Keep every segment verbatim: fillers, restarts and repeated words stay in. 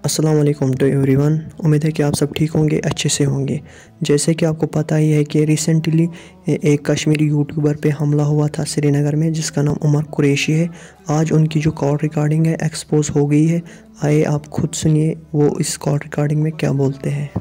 अस्सलाम वालेकुम to everyone. उम्मीद है कि आप सब ठीक होंगे, अच्छे से होंगे। जैसे कि आपको पता ही है कि रिसेंटली एक कश्मीरी यूट्यूबर पे हमला हुआ था श्रीनगर में, जिसका नाम उमर कुरैशी है। आज उनकी जो कॉल रिकॉर्डिंग है एक्सपोज हो गई है। आइए आप खुद सुनिए वो इस कॉल रिकॉर्डिंग में क्या बोलते हैं।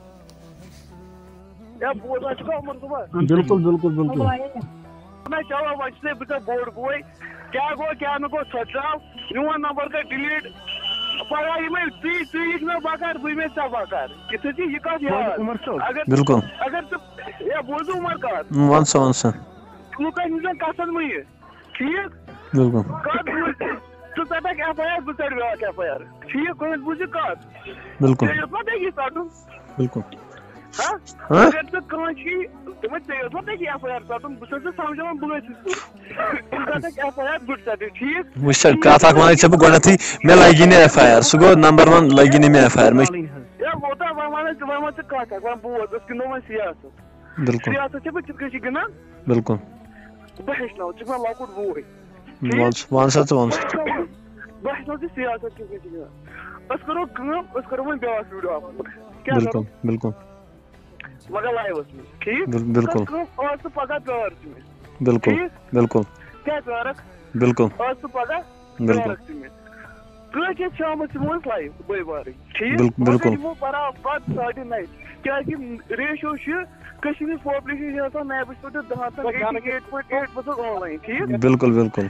बिल्कुल बिल्कुल बिल्कुल मैं चलो बच्चे बच्चा बोर्ड बोई क्या गो क्या न गो सचाव नुआ नंबर का डिलीट पगा ये मैं ती ती में बाकार बुई में सा बाकार किसी चीज ये का यार उमर साहब अगर बिल्कुल अगर तो ये बोल दो उमर का वन सौ वन सौ तू का निजन कासन में ये ठीक बिल्कुल का तू पता क्या फायर बुसड़ गया क्या फायर ठीक कोई बुझ का बिल्कुल ये पता है कि साटू बिल्कुल हां हाँ? अगर तो कांची तुम्हें चाहिए पता है कि एफ आई आर साटू बुसड़ से समझो मैं बुझ पता क्या फायर बुसड़ ठीक मुझसे कहा था कि सब गणती मैं लगी नहीं एफ आई आर सुगो नंबर वन लगी नहीं मैं एफ आई आर में या वो तो हमारे जमाने से कहा था वो वो उसकी नो में सियासत बिल्कुल सियासत से बच्चे किसी के ना बिल्कुल बहस ना चिकना लाकुट वो है वन वन सौ वन सौ बहस ना सियासत के किसी के बस करो काम बस करो मैं बेवास वीडियो आप क्या बिल्कुल बिल्कुल मगर लाइव उसमें ठीक बिल्कुल और तो पगा प्यार में बिल्कुल बिल्कुल क्या प्यार बिल्कुल और तो पगा बिल्कुल में कह शाम लाइव बे बारी बिल्कुल बिल्कुल वो बराबर साढ़े नाइन क्या कि रेशियो कश्मीर पॉपुलेशन मैं बस तो दहान eight point eight percent online ठीक बिल्कुल बिल्कुल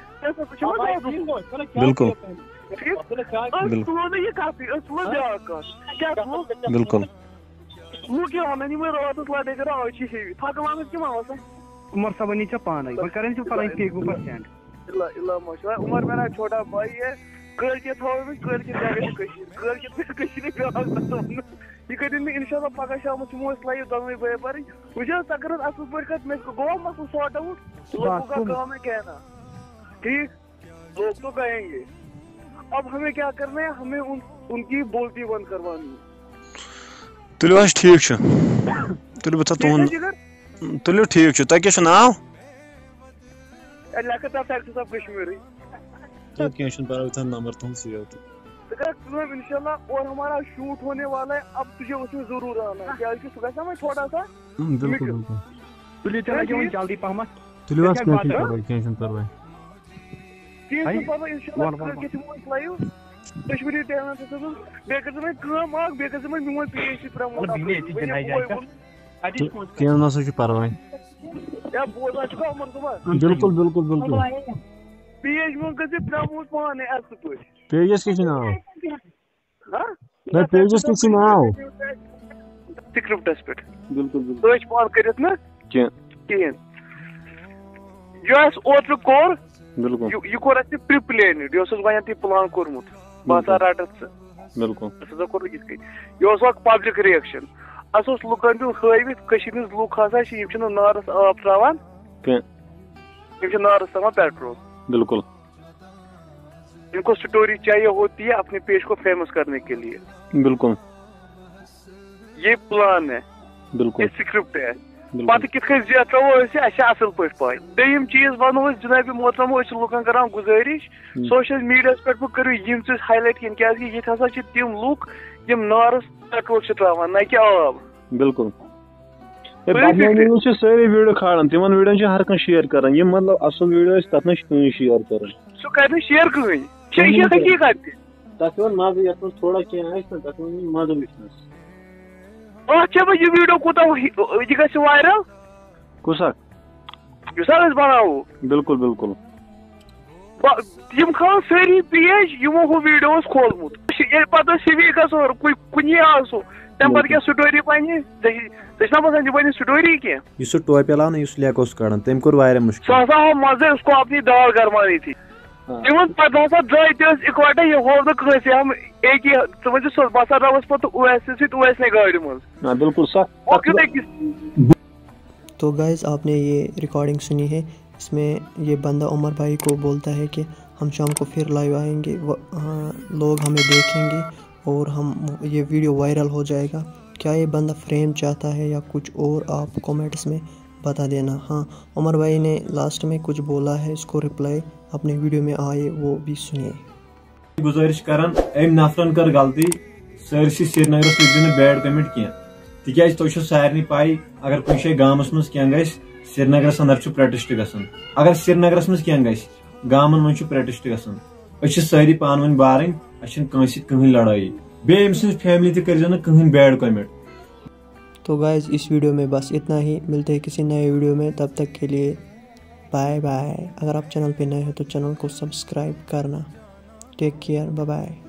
बिल्कुल बिल्कुल ये काफी क्या बिल्कुल वो क्या होना नहीं मैं रात लाडे करा अच्छी से थकवान के मावसा उमर सबनी चा पान है करें जो फलाई फेसबुक पर सेंड इल्ला इल्ला माशाल्लाह उमर मेरा छोटा भाई है कल के थोड़ में कल के जगह कशी कल के कशी ने क्या ये कदिन में इंशाल्लाह पका शाम से मोस लाई दमे बे पर मुझे तकर असल पर कत में गो मत सॉर्ट आउट लोगों का काम है कहना ठीक लोग तो कहेंगे अब हमें क्या करना है हमें उन उनकी बोलती बंद करवानी है तुलियो ठीक छ तुलियो बता तुम तुलियो ठीक छ ता के नाव अल्लाह का ताकत सब कश्मीरी तो क्या शन पर उतना नंबर तुम सी होते तो इंशाल्लाह और हमारा शूट होने वाला है अब तुझे उसमें जरूर आना क्या कि सुबह समय थोड़ा सा बिल्कुल बिल्कुल तुलियो चला जो जल्दी पहमत तुलियो क्या कर क्या शन पर भाई तीन पर इंशाल्लाह के तुम लाइव कश्मीरी टैलेंट से तो बेकर में काम आग बेकर में न्यू पीएचडी प्रमोट और बीने इतने नहीं जाएगा अजी क्या ना सोच पर भाई या बोला चुका उमर तुम्हारा बिल्कुल बिल्कुल बिल्कुल पीएचडी में कैसे प्रमोट पाने ऐसे तो पेजेस के नाम हां मैं पेजेस के नाम स्क्रिप्ट एस्पेक्ट बिल्कुल बिल्कुल तो इस पार करित ना क्या क्या यस ओट कोर बिल्कुल ये कोर ऐसे प्री प्लान यो सस वयन ती प्लान कोरमुत बासा राटत बिल्कुल सदा कोर इसके यो सक पब्लिक रिएक्शन असोस लुकन भी हवित कश्मीर लुक हसा छ यम छ नारस आप त्रावान के यम छ नारस तमा पेट्रोल बिल्कुल इनको स्टोरी चाहिए होती है अपने पेज को फेमस करने के लिए बिल्कुल ये प्लान है बिल्कुल ये स्क्रिप्ट है पत कित जो असल पे पाई दम चीज वनो जनाब मोहतरम लुकन कर गुजारिश सोशल मीडिया पे करो यम चीज हाईलाइट कन क्या ये हसा तम लुक यम नारस पेट्रोल त्रावान ना कि आब बिल्कुल सारे वीडियो खान तिमन वीडियो हर कह शेयर कर मतलब असल वीडियो तथ शेयर कर सह कर शेयर कहीं हकीकत तथ मज ये थोड़ा क्या मज वुचनस अच्छा ये वीडियो कोता ये गस वायरल कुसा युसा बनाओ बिल्कुल बिल्कुल यम खान सारी पेज यमो हो वीडियोस खोलमुत ये पता सीवी गसो कुनी आसो तम पर क्या स्टोरी पानी तसना बसन बनी स्टोरी के युस टोपे लान युस लेकोस कड़न तम कोर वारे मुश्किल सासा हो मजे उसको अपनी दाल गरमानी थी इवन पता सा ड्राई तेज इकवटा ये हो न कसे हम एक ही समझ सो बसा रावस पत ओएस से ओएस ने गाड़ी मज हां बिल्कुल सर तो गाइस आपने ये रिकॉर्डिंग सुनी है। इसमें ये बंदा उमर भाई को बोलता है कि हम शाम को फिर लाइव आएंगे, लोग हमें देखेंगे और हम ये वीडियो वायरल हो जाएगा। क्या ये बंदा फ्रेम चाहता है या कुछ और, आप कमेंट्स में बता देना। हाँ, उमर भाई ने लास्ट में कुछ बोला है, इसको रिप्लाई अपने वीडियो में आए वो भी सुनिए। गुजारिश करन एम नफरन कर गलती سرسی سری نگرس لکھو بیڈ کمنٹ کی تاز تھی سارے پائی اگر کن جائیں گامس مز کی گھس سری نگرس اندر پروٹیسٹ گھن اگر سری نگرس مز کی گھس گامن من پروٹیسٹ گھن اس ساری پان ون بارن اچھا کنس کہین لڑائی بیٚیہِ أمۍ سٕنٛز فیملی تہِ کٔرۍزیٚو نہٕ کٕہٕنۍ بیڈ کمنٹ. تو گائز اس ویڈیو میں بس اتنا ہی، ملتے ہیں کسی نئے ویڈیو میں، تب تک کے لیے بائے بائے. اگر آپ چینل پہ نئے ہو تو چینل کو سبسکرائب کرنا. Take care, bye bye.